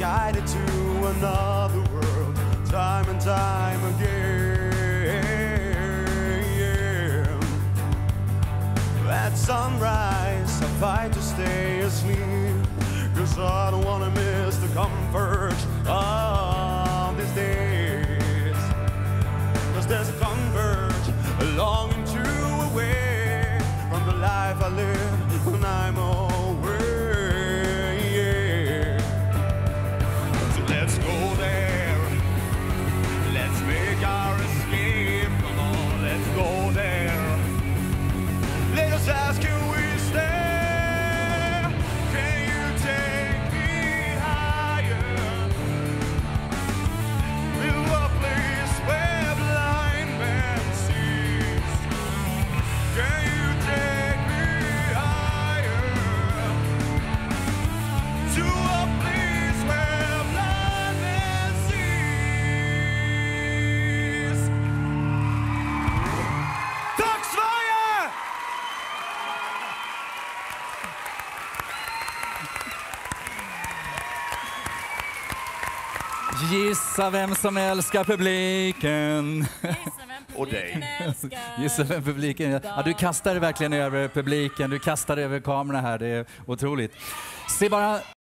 guided to another world, time and time again. At sunrise, I fight to stay asleep, 'cause I don't wanna miss the comfort of these days. 'Cause there's a comfort, a longing to away from the life I live when I'm away. So let's go there, let's make our escape. Come on, let's go there. Let us ask, can we stay? Can you take me higher? To a place where blind men sees. Can you take me higher? To a place where blind men sees. Tack Sverige! Gissa vem som älskar publiken. Och dig. Gissa vem publiken är. Ja, du kastar verkligen över publiken. Du kastar över kameran här. Det är otroligt. Se bara